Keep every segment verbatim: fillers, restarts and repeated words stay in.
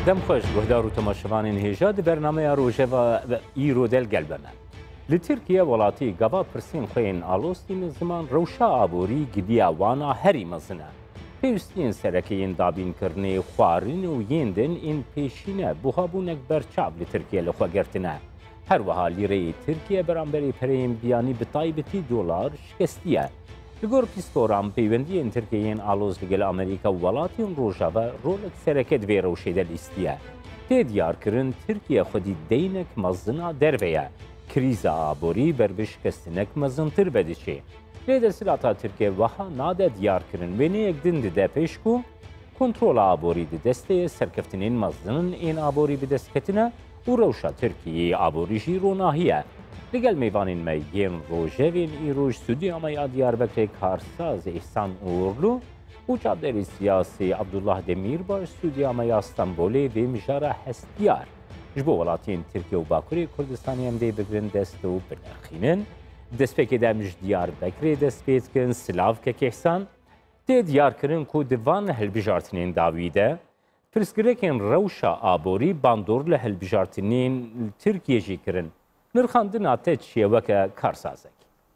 دم خوش گهدار و تماشاوانین هیجا دی برنامه روژه ایرو دل گلبمه. لترکیه ولاتی گوا پرسین خوین آلوستین زمان روشا آبوری گدیا وانا هری مزنه. پیوستین سرکین دابین کرنه خوارین و یندن این پیشینه بوهابونک برچاب لترکیه لخوا گرتنه. هر وها لیره ترکیه برانبری پریم بیانی بطایبتی دلار شکستیه. لگور پیستورام پیوندی این ترکیین آلوز لگل امریکا ولاتین روژاوه رولک سرکت وی روشه دل استیه. تی دیار کرن ترکیه خودی دینک مزنا درویه. کریزا آبوری بربش کستنک مزنتر بدیشه. لیده سلاتا ترکیه وها ناده دیار کرن و نیک دند ده پیشکو کنترول آبوری ده دسته سرکفتنین مزنن این آبوری بدستکتنه و روشا ترکیه آبوری جی روناهیه. لگل میوانین میگین روژه وین ایروش سودی امای دیاربکر کارساز احسان اورلو و چادری سیاسی عبدالله دمیر باش سودی امای استانبولی و مجاره هستیار. جبو ولاتین ترکیه و باکوری کردستانی هم دی بگرن دست و بنرخینن. دست پکی دمج دیاربکر دست پیت کن سلاف که احسان دی دیار کرن که دوان هلبجارتنین داویده پرسگرکن روشا آبوری باندور لهلبجارتنین ترکیه جی کرن. نرخاندنا ته چیه وکه کارسازک.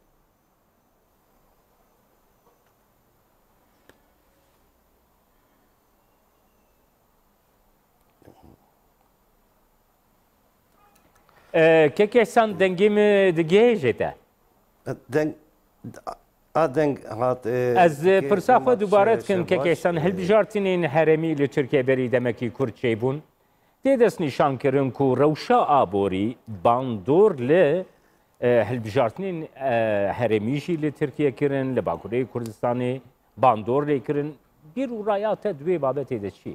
که کسان دنگیم دیگه جته؟ دنگ آدنگ هات از پرسافه دوباره کن که کسان هل بجارتین هرمی ل ترکیه بری دمکی کرچه بون. دیدست نشان کردن که روشا آبوری باندور ل هلبجارتنین هرمیشی ل ترکیه کردن ل باکوری کردستانی باندور ل کردن بیر و رایات دوی بابت ایده چیه؟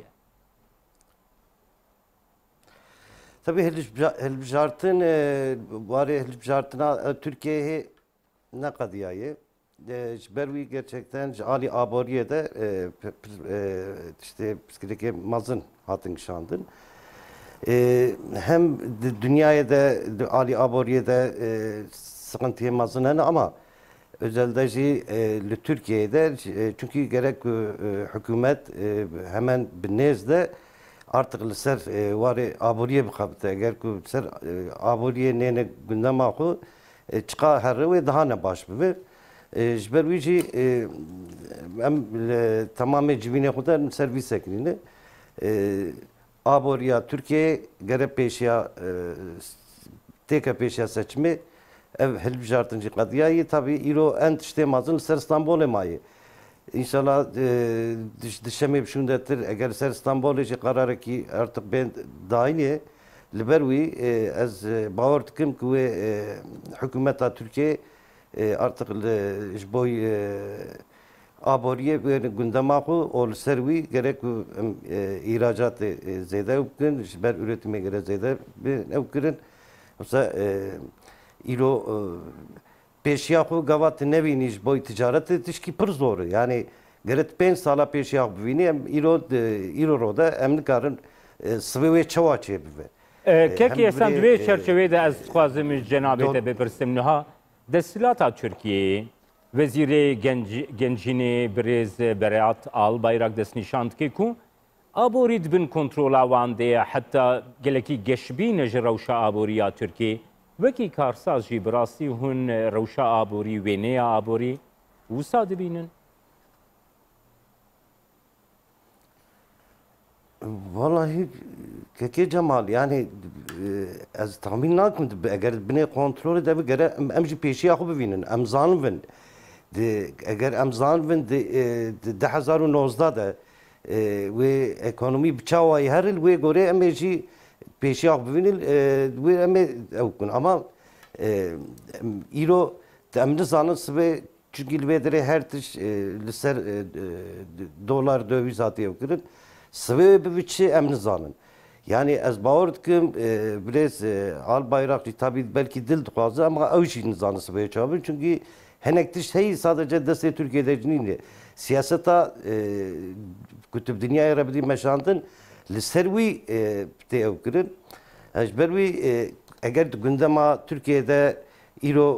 Tabii helbjartın var helbjartına Türkiye'ye ne kadiyayı bervi gerçekten Ali Aboriye'de işte psikolojik mazın hatın şandın. Ee, hem dünyaya da Ali Aboriye'de e, sıkıntı yemezler ama özellikle e, Türkiye'de e, çünkü gerek e, hükümet e, hemen binezde artık ser e, var Aboriye bir kapta eğer ki ser e, Aboriye ne gündem akı e, çıkar her ve daha ne baş bir e, jbervici e, hem tamamen cibine kadar servis ekliğini e, Aboriya Türkiye gere peşya teka peşya seçimi ev helbjartıncı kadiyayı tabi ilo ent işte mazın ser İstanbul'e mayı. İnşallah dış dışeme bir şundadır eğer ser İstanbul'e kararı ki artık ben dahiliye liberwi az bağır tıkım ki hükümeta Türkiye artık boy Aboriye ve gündemağı ol servi gerek ihracat zeyde ukun, ber üretime göre zeyde bir ukun. Mesela ilo peşyahu gavat neviniş boy ticareti tişki pır zor. Yani gerek pen sala peşyahu bivini ilo ilo roda emnikarın sıvı ve çavaçı bive. Keki sandviç çerçevede az xwazim cenabete bepirsim neha destilata Türkiye Veziri Gencini Brez Berat Al Bayrak dest nişand ki ku aborid bin kontrola wan de hatta geleki geçbin ji rewşa aboriya Türkiye vekî karsaz jî bi rastî hûn rewşa aborî wêneya aborî wisa dibînin? Vallahi keke Cemal yani ez tahmin nakim eğer bine kontrol edebi gere em jî pêşiya xwe bibînin em zanin bin eğer em zanin bin de hezar û nozda de ve ekonomi bçawayê heril wê gore em jî pêşiya xwe bibînin wê em ew kun ama îro em nizanin sibê çünkü li vê derê her tiş li ser dolar döviz hatiye kirin sibê bibiçi em nizanin. Yani ez bawer dikim biraz al bayrak tabi belki dil dixwaze ama ew jî nizanin sibê çabin çünkü henek tiş hey sadece destê Türkiye'de cinîne siyaseta kutub dünyaya rebdî meşandin li ser wî tê ew kirin. Ji ber wî eğer gündema Türkiye'de îro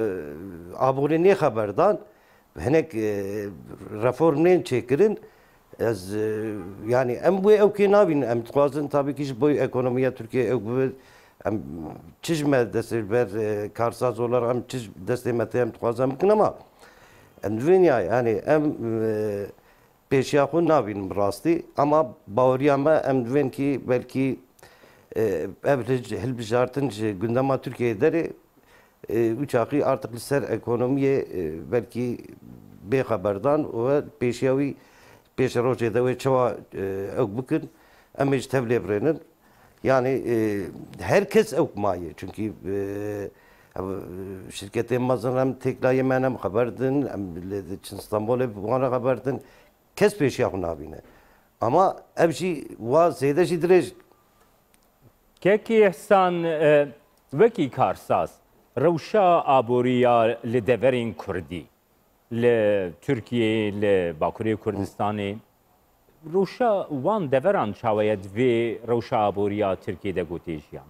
aborî nê xeberdan henek reformên çêkirin Ez yani em bu ev ki nabin em dixwazin tabii ki bu ekonomiya Türkiye ev bu em çizme destek ber karsaz olarak em çiz destemete em dixwazin bikin ama em dünya yani em peşyaxun nabin rastı ama bavriyama em düven ki belki ev hilbijartın gündema Türkiye'de üç akı artık ser ekonomiye belki bexeberdan ve peşyavi peş roje de ve çava ev bükün emiş tevle birenin yani e, herkes ev maye çünkü e, şirketin mazın hem teklaye menem haberdin hem Çin İstanbul'e bana haberdin kes peş yakın abine ama evci va zeydeşi direj Keki ihsan veki karsaz rewşa aboriya li deverên Kurdî li Türkiye li Bakurê Kurdistanê rewşa wan deveran çawaye divê rewşa aboriya Tirkiyeyê de gotê jiyan.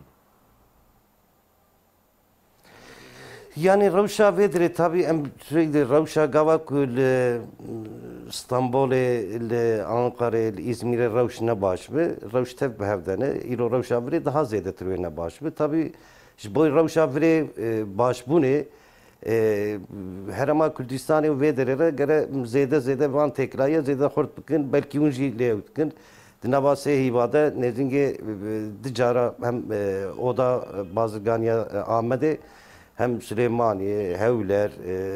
yani rewşa vedre tabii em sürekli rewşa gava ku li İstanbul'e li Ankara'ya li İzmir'e rewş ne baş mı rewş tev behevdene îro rewşa vere daha zêdetir wê ne baş mı tabii ji bo rewşa vere baş bûnê Herema Kurdistanê vê derê gere zêde zêde van tekraya zêde xurt bikin belkî hûn jî lê bikin di nava sê hîvade nêzîngê di cara hem oda bazirganiya Amedê hem Süleymaniye, Hewler,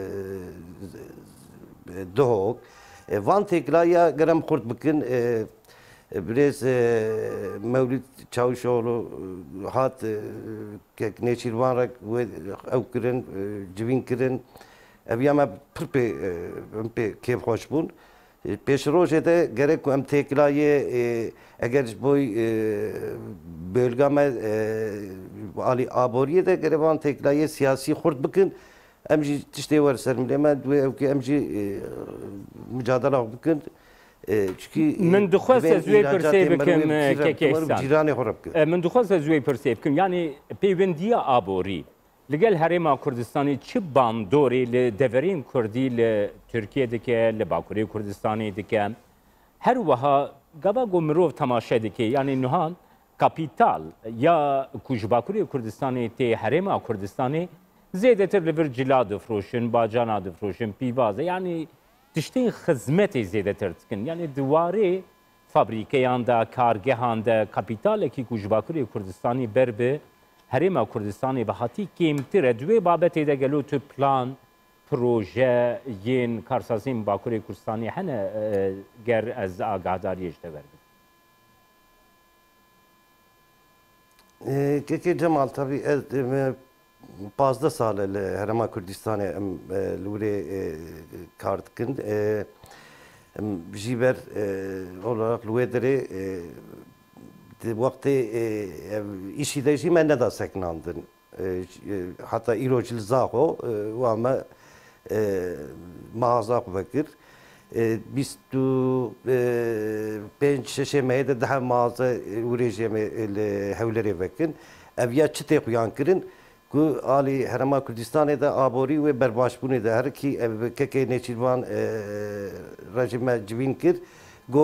Duhok van tekraya gerem xurt bikin biraz Mevlüt Çavuşoğlu hat neçirvan rak ev kirin civin kirin ev yama pırpe pırpe keyf hoş bun peş roje de gerek em teklaye eğer boy bölgeme ali aboriye de gerevan teklaye siyasi xurt bikin em jî tiştê wer sermileme ev ki em jî mücadele bikin çünkü من دخواست از وی پرسه بکم که کیسان جیرانی خراب کرد من دخواست از وی پرسه بکم یعنی پیوندی آبوری لگل هرما کردستانی چه باندوری ل دورین کردی ل ترکیه دکه ل باکوری کردستانی دکه هر وها گبا گمروف تماشا دکه یعنی نهان کاپیتال یا کوچ باکوری کردستانی تی هرما کردستانی زیاده تر لور جلاد فروشن باجانا فروشن پیوازه یعنی تشتین خدمتی زیاده تر تکن یعنی دواره فابریکیان دا کارگهان دا کاپیتال کی کوچباکوری کردستانی بر به هرما کردستانی به هاتی کمتر دوی بابتی دا گلو تو پلان پروژه ین کارسازی باکوری کردستانی هنه گر از آگاهداریش دورد. که Cemal tabii pazda sale Herema Kürdistan'e lure kartkin jiber olarak luedere vakti işi de jime ne da seknandın hatta irocil zaho ve ama mağaza bekir بیست و پنج شش ماه ده ده مازه ورژیم هولری وکن اویا چته قیان کردن که علی هرما کردستان ده آبوری و برباش بونه ده هر کی که که نچیروان رژیم جوین کرد گو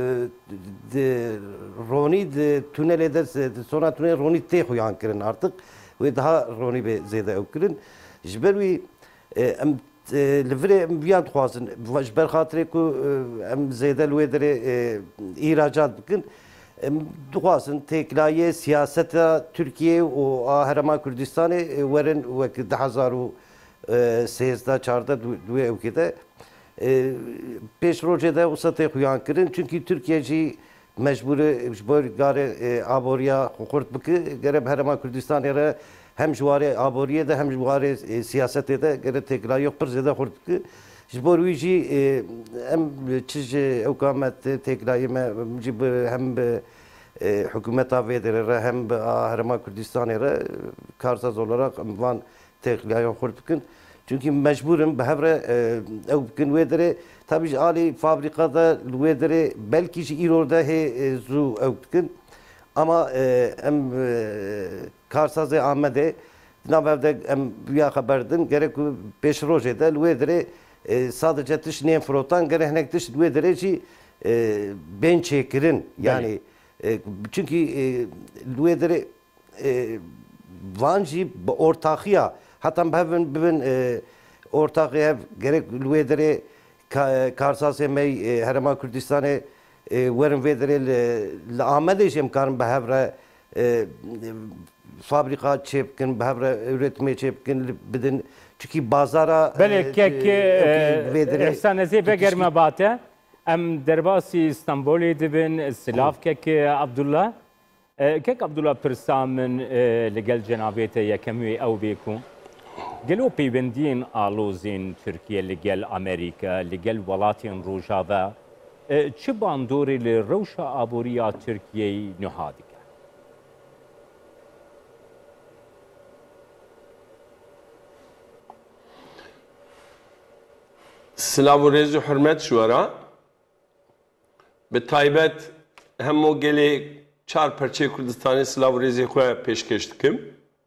رونی ده تونل ده sonra تونل رونی ته قیان کردن artık و daha رونی به زیاده او کردن جبروی ام لفري بيان خوازن جبر خاطري كو ام زيد الويدري ايراجات بكن دخوازن تكلاية سياسة تركيا و هرما كردستان ورن وك ده هزار و سيزده چارده دوی او كده پیش روجه ده وسطه خویان کردن چونکی ترکیه جی مجبور جبر گاره آبوریا خورد بکه گرب هرما کردستان یاره hem jwari aboriye de hem jwari siyasete de gere tekrar yok bir zede xurt ki jbor wici em çiz evkamet tekrar yeme hem hükümeta vedere hem Herma Kürdistan'a karsaz olarak van tekrar yok xurt ki çünkü mecburum behevre ev gün vedere tabii ali fabrikada vedere belki İro'da he zu ev gün ama em Karsazı Ahmet'e navevde em büyük haberdin gerek beş rojede lüedere sadece tiş nem frotan gerek nek tiş lüedere ki e, ben çekirin yani e, çünkü e, lüedere e, vanji ortakıya hatta ben ben e, ortakıya gerek lüedere karsası mey Herema Kürdistan'e ورن ویدره ل آمدهشیم کارم به هفره fabrika çepkin, به هفره üretmeye çepkin بدن çünkü bazara بله که احسان ازی بگرم باته ام درباسی استانبولی دبن سلاف که عبدالله که عبدالله پرسامن لگل جنابیت یکمی او بیکون گلو پیوندین آلوزین ترکیه لگل امریکا لگل ولاتین روجاوه چه باندوری لروشا آبوریا ترکیه نهادی که؟ سلاو و رز و حرمت شوارا به تایبت همو گلی چار پرچه کردستانی سلاو و رزی خواه پیشکش دکم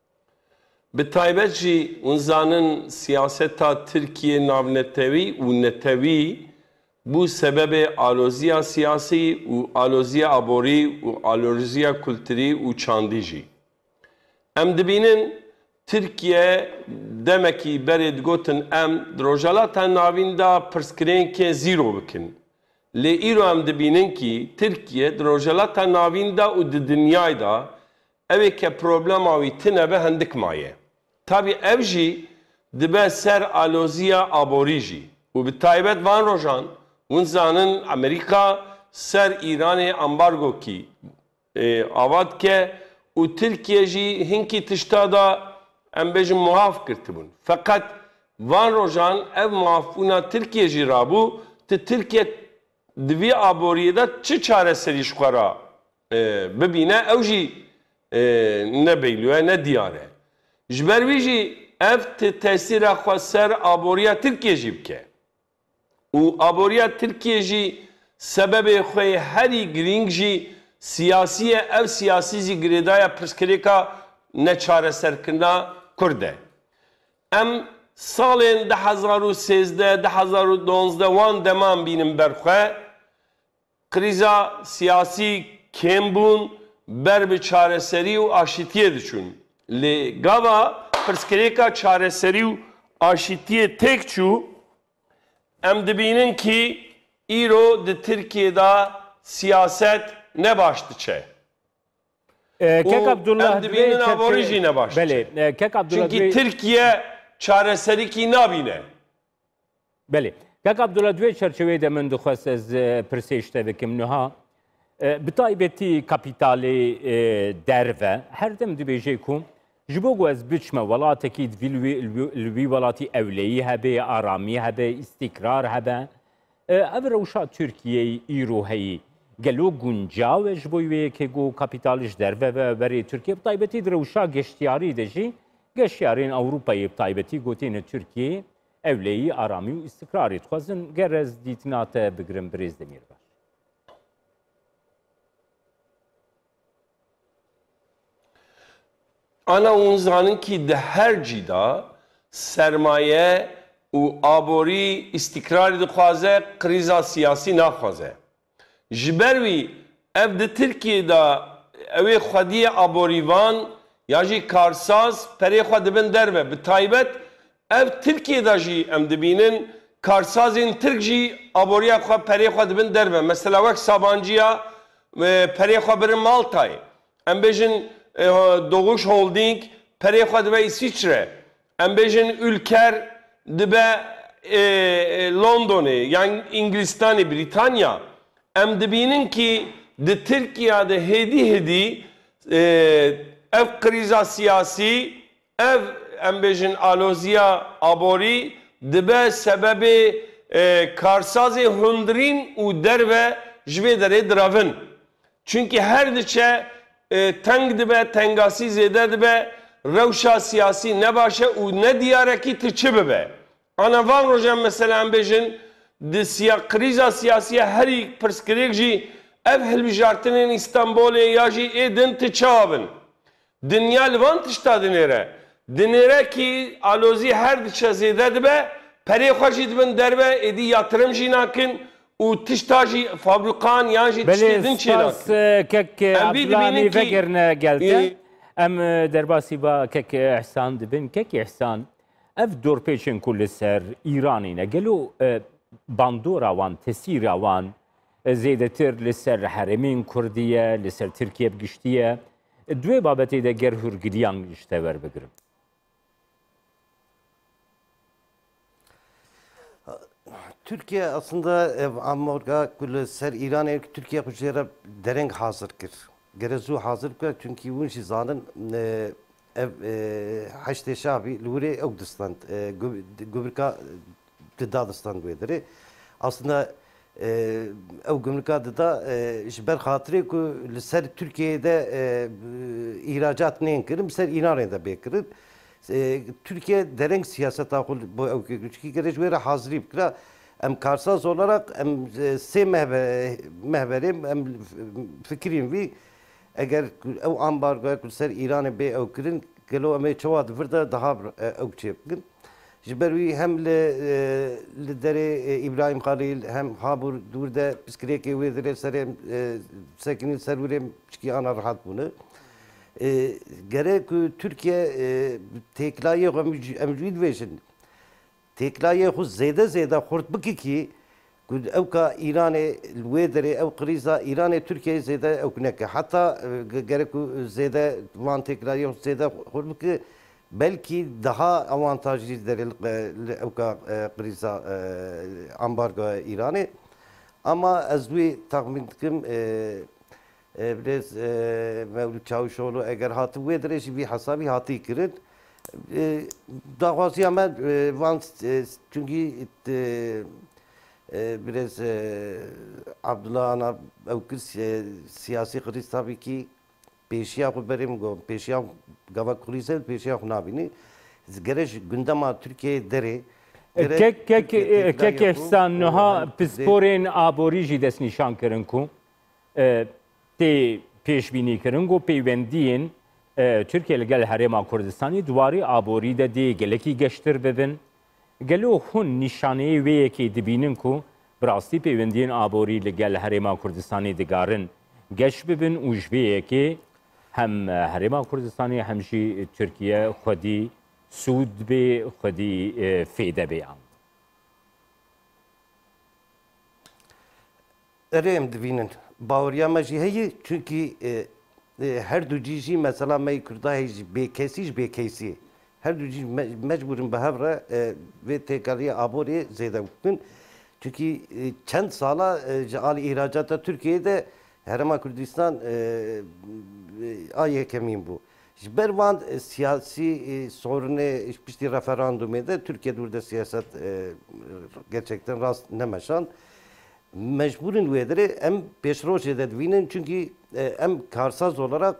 به تایبت جی اون زانن سیاست ترکیه ناونتوی و نتوی bu sebebi alozia siyasi u alozia abori u alozia kültürü u çandici. Em dibinin Türkiye demek ki bered gotin em drojalata navinda perskrenke zero bikin. Le iro em dibinin ki Türkiye drojalata navinda u di dünyayda evke problem avi tinebe hendik maye. Tabi evji dibe ser alozia aborici. U bi taybet van rojan Unzanın Amerika ser İran'e ambargo ki e, avad ke u Türkiye ji hinki tiştada em bejim muaf kirtibun. Fakat van rojan ev muafuna Türkiye ji rabu te Türkiye divi aboriyeda çi çareseri şukara e, bibine ev ji e, ne beyliyor ne diyare. Jbervi ji ev te tesira xwa ser aboriya Türkiye ji bike. و آبوریا ترکیه جی سبب خوی هری گرینگ جی سیاسی او سیاسی زی گریدای پرسکریکا نچاره سرکنا کرده. ام سالین ده هزار و سیزده ده هزار و دونزده وان دمان بینم برخواه kriza siyasi kembun ber bir çareseri u aşitiye düşün. Le gava prskereka çareseri u aşitiye tek çu em dibinin ki îro di Tirkiye'de siyaset ne başlıçe. Kek Abdullah em dibinin aboriji ne başlıçe. Beli, Kek Abdullah Çünkü Türkiye çareseri ki nabine. Beli. Kek Abdullah دوی چرچوی de من دخواست از پرسیشته بکم نها بتایبتی کپیتالی درve her dem dibêje ku ji bo ku ez biçme welatekî wî welatî ewleyî hebe aramî hebe îstikrar hebe ev rewşa Tirkiyeyê îro heyî gelo guncav e ji bo wêyekê ku kapîtalî ji derve ve berê Tirkiye bi taybetî di rewşa geştiyarî de jî geştiyarên Ewropayê bi taybetî gotîne Tirkiyeyê evleyî aramî û îstikrarê dixwazin gerez dîtina te bigirin Birêz Demirbaş. Ana unzanın ki de her cida sermaye u abori istikrarı dixwaze kriza siyasi naxwaze. Jibervi ev de Tirkiye'de ev xwediye aborivan ya jî karsaz perê xwe dibin derve bi taybet ev Tirkiye'de jî em dibînin karsazên Tirk jî aboriya xwe perê xwe dibin derve. Mesela wek Sabancıya perê xwe birin Maltayê. Em bêjin Doğuş Holding perê xwe dibe İsviçre. Em bêjin Ülker dibe Londonê yani İngilistanê Britanya. Em dibînin ki di Tirkiye'de hêdî hêdî ev kriza siyasî ev em bêjin aloziya aborî dibe sebebê karsazê hundirîn û derve ji vê derê diravin. Çünkü her diçe teng dibe, tengasi zêde dibe, rewşa siyasî ne başe û ne diyarekî tirçi bibe. Ana van rojan mesela em bêjin di kriza siyasiye herî pirskirêk jî ev hilbijartinên İstanbolê ya jî ê din tirçabin. Dinya li van tişta dinêre. Dinêre ki alozî her diçe zêde dibe, perê xwe jî dibin derve, êdî yatırım jî nakin و تشتاجي فابريقان ياجي تشتيدن بله چيناك سپاس کک عبدالله وگرنه گلته ام درباسی با کک احسان دبن کک احسان اف دور پیچن کل سر ایرانینه گلو باندورا وان تسیرا وان زیده تر لسر حرمین کردیه لسر ترکیه بگشتیه دوی بابتی ده گر هرگریان گشته ور بگرم Türkiye aslında Amorga kule ser İran'a Türkiye kuşlara dereng hazır kır. Gerezu hazır kır çünkü bu şizanın ev haşte şabi lure Evdistan Gümrüka Dadistan vedere aslında ev Gümrüka da ber hatırı ku ser Türkiye'de ihracat ne kırım ser İran'a da bekir. Türkiye dereng siyaset akıl bu ev çünkü gerek vere hazırı kıra em karsaz olarak em se mehverim em fikrim vi eğer ev ambargo ser İran'ı be ev kirin gelo em çavad virda daha ev çepkin jiberwi hem le lideri İbrahim Halil hem habur durda psikreke ve dere serem sekinin serverem ki ana rahat bunu gerek Türkiye teklaye emcid veşin teklaye xuz zede zede xurt biki ki ev ka İran'e lüvedere ev kriza İran'e Türkiye zede ev kuneke hatta gerek zede van teklaye zede xurt biki belki daha avantajlı derel ev ka kriza ambargo İran'e ama azwi tahmin kim biraz Mevlüt Çavuşoğlu eğer hatı vedere bir hasabi hatı kirin davası ama van çünkü biraz Abdullah ana evkir siyasi kriz tabii ki peşiya ku berim go peşiya gava krize peşiya ku nabini gerek gündema Türkiye dere kek kek kek ihsan noha pisporin abori jî dest nîşan kirin ku tê pêşbînî kirin got peywendiyên Türkiye li gel Herêma Kurdistanê duwarî aborî de dê gelekî geştir bibin. Gelo hûn nîşaneyê wê yekê dibînin ku bi rastî peywendiyên aborî li gel Herêma Kurdistanê digarin geş bibin û ji vê yekê hem Herêma Kurdistanê hem jî Tirkiye xwedî sûd bê xwedî fêde bê an. Erê dibînin baweriya me jî heye çünkü her du cî jî mesela me Kurda heye jî bêkesî ji bêkesî her du cî mecburin bi hev re vê têkariya aborê zêde bikin çünkü çend sala ji alî ihracata Türkiye'de Herêma Kurdistan a yekemîn bû. Ji ber van siyasî sorunê piştî referandumê de Türkiye durde siyaset gerçekten rast nemeşan. Mecburin üyeleri em peşrojede dvinin çünkü em karsaz olarak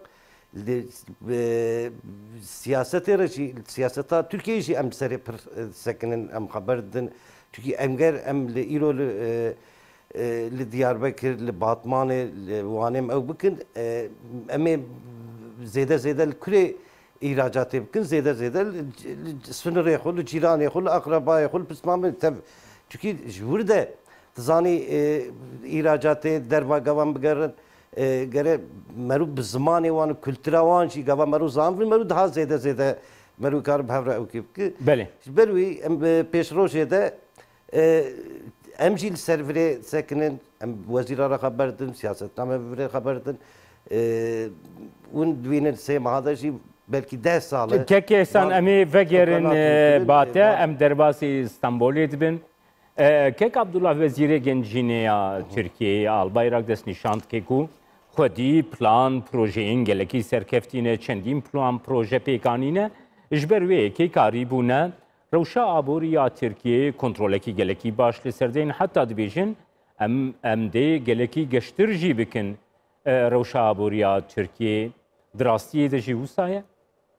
siyasete siyaseta Türkiye işi em seri per sekinin em haberdin çünkü emger em li İro li Diyarbakır li Batman li Vanem ev bikin em zede zede küre ihracat bikin zede zede sınırı xul ciranı xul akrabayı xul pismamı çünkü burada Zani ihracatı derva gavan bigerin gere meru bi zamanı wan kültüra wan jî gava meru zanvin meru daha zêde zêde meru kar bevra ekip ki bele belwî em pêşrojê de em jî li ser virê sekinin em wezîra re xeber din siyasetname virê xeber din hûn dibînin sê meha de jî belki deh sal kek ihsan em ê vegerin bate em derbasî İstanbulê dibin Kek Abdullah Vezîrê Gencîneya Tirkiyeyê Albayrak dest nîşand ke ku xwedî plan projeyên gelekî serkeftîne çendîn plan proje pêkanîne ji ber wê yekê karî bûne rewşa aboriya Tirkiyeyê kontrolekî gelekî baş li ser deyên heta dibêjin em em dê gelekî geştir jî bikin rewşa aboriya Tirkiyeyê di rastiyê de jî wisa ye?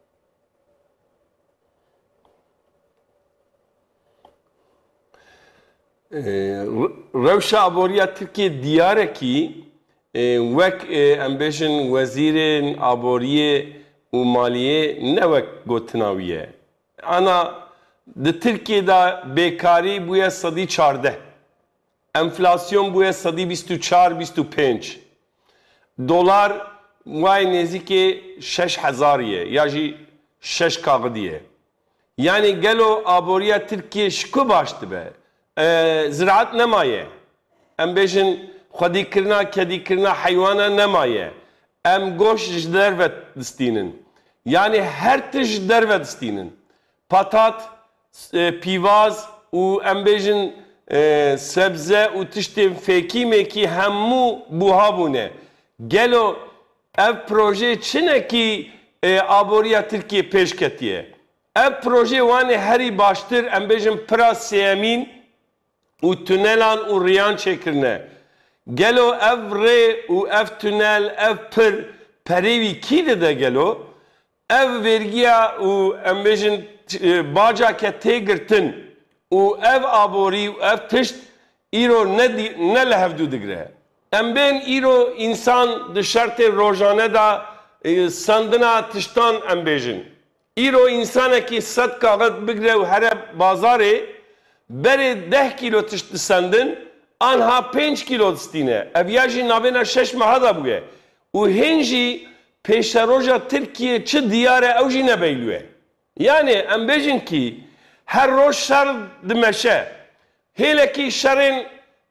Rewşa aboriya Tirkiye diyareki wek em bêjin wezîrên aboriyê û maliyê ne wek gotina wî ye. Ana di Tirkiye'de bêkarî bûye sedî çardeh. enflasyon bûye sedî bîst û çar bîst û pênc. Dolar vay nêzîkê şeş hezariye ya jî şeş kaxidiye. Yani gelo aboriya Tirkiye şiku baş dibe. Ziraat nemaye. Em bêjin xwedîkirina kedîkirina heywana nemaye. Em goş ji derve distînin. Yani her tişt ji derve distînin. Patat, pîvaz û em bêjin sebze û tiştên fêkî mêkî hemû buha bûne. Gelo ev proje çinekî aboriya Tirkiye pêş ketiye. Ev proje wanê herî baştir em bêjin pira sêyemîn û tunelan û riyan çêkirine. Gelo ev rê û ev tunel, ev pir perêvî kî dide gelo? Ev vergiya û em bêjin bacake tê girtin û ev aborî û ev tişt îro ne li hevdû digire. Em bên îro însan di şertê rojane da sandina tiştan em bêjin. İro insanekî sed kaxet bigire û here bazarê berê deh kîlo tişt disendin anha pênc kîlo distîne. Ev ya jî navêna şeş meha da bûye. û hên jî pêşeroja Tirkiye çi diyar e ew jî nebeylûye. Yani em bêjin kî her roj şer dimeşe. Hêlekî şerên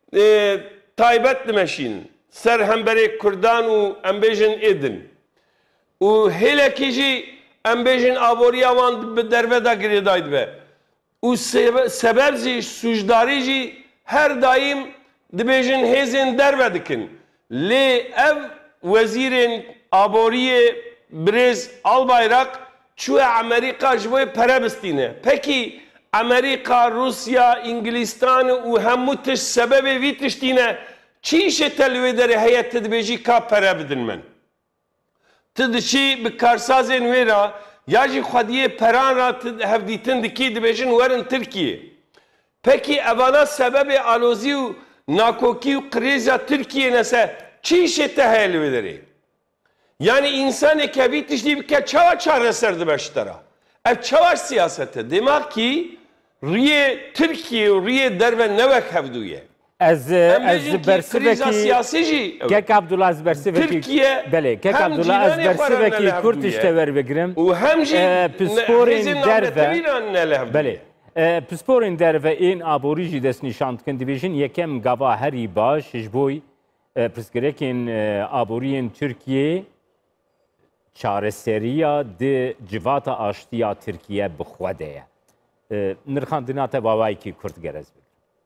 taybet dimeşînin. Ser hemberê Kurdan û em bêjin êdin. û hêlekî jî em bêjin aboriya wan bi derve da girêdayî dibe. û sebeb jî sûjdarî jî her daîm dibêjin hêzên derve dikin. Lê ev wezîrên aboriyê Birêz Albayrak çûye Amerîka ji bo pere bistîne. Pekî Amerîka, Rusya, İngilîstan û hemû tişt sebebê vî tiştîne çi îşê te li wê derê heye tu dibêjî ka pere bidin min? Tu diçî bi karsazên wê ra ya jî xwediyê peran ra tu hevdîtin dikî dibêjin werin Tirkiye. Pekî evana sebebê alozî û nakokî û qirêza Tirkiye nese çi îşê te heye li wê derê? Yani insaneke vî tiştî bike çawa çareser dibe ji te ra. Ev çawa siyaset e. Demek ki riyê Tirkiye û riyê derve nevek hevdûye. Ez ez bersivekî siyasî jî Kek Abdullah ez bersivekî Tirkiye belê Kek Abdullah ez bersivekî Kurt işte ver vegirim û hem jî pisporên derve belê belê pisporên derve ên aborî jî destnîşan dikin dibêjin yekem gava herî baş ji bo pirsgirêkên aboriyên Tirkiye çareseriya di civata aştiya Tirkiye bi xwe de ye. Nirxandina te bawayekî Kurd gerez bik.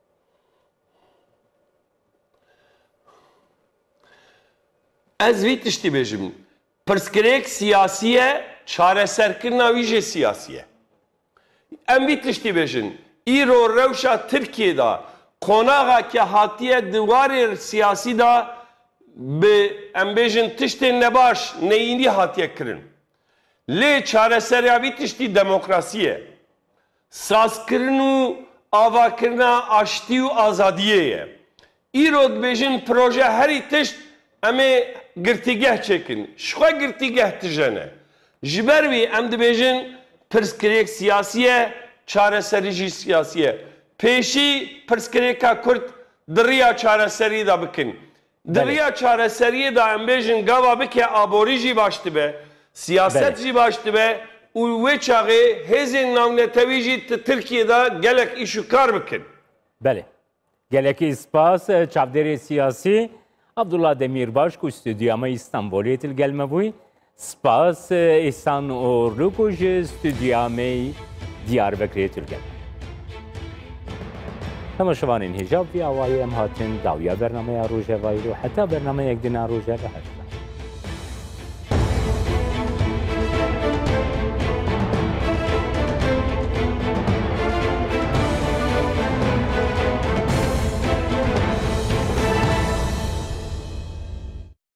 Ez vî tiştî bêjim. Pirsgirêk siyasiye çareserkirina wî jê siyasiye. Em vî tiştî bêjin. Îro rewşa Tirkiye da qonaxeke hatiye dîwarê siyasî da bi em bêjin tiştên nebaş neyînî hatiye kirin. Lê çareseriya vî tiştî demokrasiye. Sazkirin û avakirina aştî û azadiyê ye. Îro dibêjin proje herî tişt em ê girtîgeh çekin. Ji xwe girtîgeh tijene. Ji ber wî em dibêjin pirsgirêk siyasiye, çareserî jî siyasiye. Pêşî pirsgirêka Kurd di riya çareserî da bikin. Di riya çareseriyê da em bêjin gava bike aborî jî baş dibe, siyaset jî baş dibe û wê çaxê hêzên navnetewî jî ti Tirkiye'da gelek îş û kar bikin. Belê. Gelekî spas çavderê siyasî Abdullah Demirbaş ku stüdyoya me İstanbulê til gelmebûyî. Spas İhsan Uğurlu ku ji stüdyoya me Diyarbekirê til gelme. Temaşevanên hêja vî awayê em hatin dawiya bernameya Rojavayî û heta bernameyek dîna Rojava hest.